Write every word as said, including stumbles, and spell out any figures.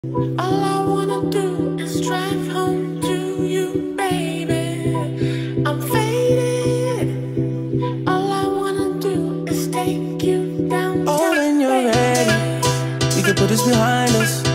All I wanna do is drive home to you, baby. I'm faded. All I wanna do is take you down. Oh, when you're ready, we can put this behind us.